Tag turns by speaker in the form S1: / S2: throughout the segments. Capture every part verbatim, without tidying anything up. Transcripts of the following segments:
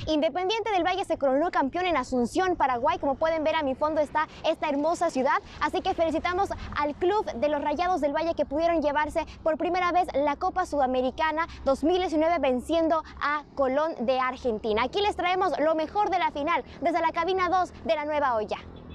S1: Independiente del Valle se coronó campeón en Asunción, Paraguay. Como pueden ver, a mi fondo está esta hermosa ciudad. Así que felicitamos al club de los Rayados del Valle, que pudieron llevarse por primera vez la Copa Sudamericana dos mil diecinueve, venciendo a Colón de Argentina. Aquí les traemos lo mejor de la final desde la cabina dos de La Nueva Olla.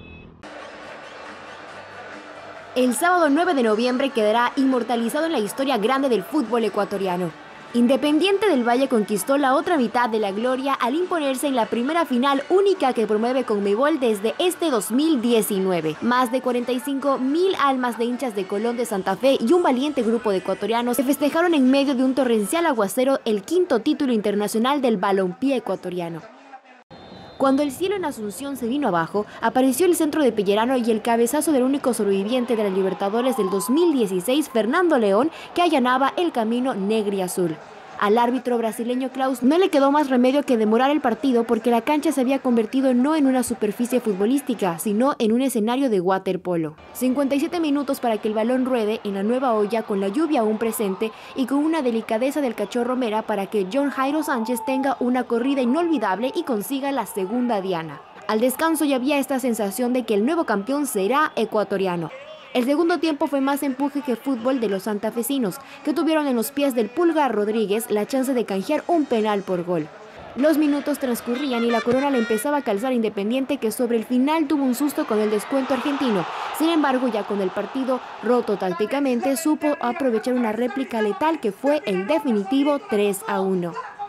S1: El sábado nueve de noviembre quedará inmortalizado en la historia grande del fútbol ecuatoriano. Independiente del Valle conquistó la otra mitad de la gloria al imponerse en la primera final única que promueve Conmebol desde este dos mil diecinueve. Más de cuarenta y cinco mil almas de hinchas de Colón de Santa Fe y un valiente grupo de ecuatorianos se festejaron en medio de un torrencial aguacero el quinto título internacional del balompié ecuatoriano. Cuando el cielo en Asunción se vino abajo, apareció el centro de Pellerano y el cabezazo del único sobreviviente de la Libertadores del dos mil dieciséis, Fernando León, que allanaba el camino negro y azul. Al árbitro brasileño Klaus no le quedó más remedio que demorar el partido, porque la cancha se había convertido no en una superficie futbolística, sino en un escenario de waterpolo. cincuenta y siete minutos para que el balón ruede en La Nueva Olla, con la lluvia aún presente y con una delicadeza del Cachorro Mera para que John Jairo Sánchez tenga una corrida inolvidable y consiga la segunda diana. Al descanso ya había esta sensación de que el nuevo campeón será ecuatoriano. El segundo tiempo fue más empuje que fútbol de los santafesinos, que tuvieron en los pies del Pulga Rodríguez la chance de canjear un penal por gol. Los minutos transcurrían y la corona le empezaba a calzar a Independiente, que sobre el final tuvo un susto con el descuento argentino. Sin embargo, ya con el partido roto tácticamente, supo aprovechar una réplica letal que fue el definitivo tres a uno.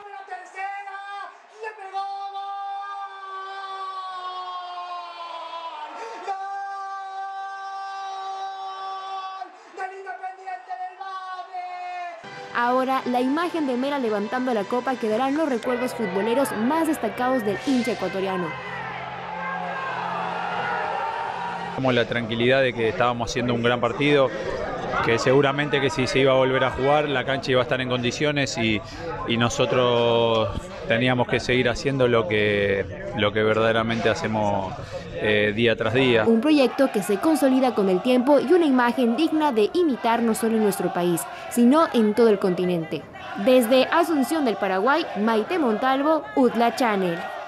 S1: Ahora, la imagen de Mera levantando la copa quedará en los recuerdos futboleros más destacados del hincha ecuatoriano.
S2: Como la tranquilidad de que estábamos haciendo un gran partido, que seguramente que si se iba a volver a jugar, la cancha iba a estar en condiciones y, y nosotros teníamos que seguir haciendo lo que, lo que verdaderamente hacemos eh, día tras día.
S1: Un proyecto que se consolida con el tiempo y una imagen digna de imitar no solo en nuestro país, sino en todo el continente. Desde Asunción del Paraguay, Maite Montalvo, UDLA Channel.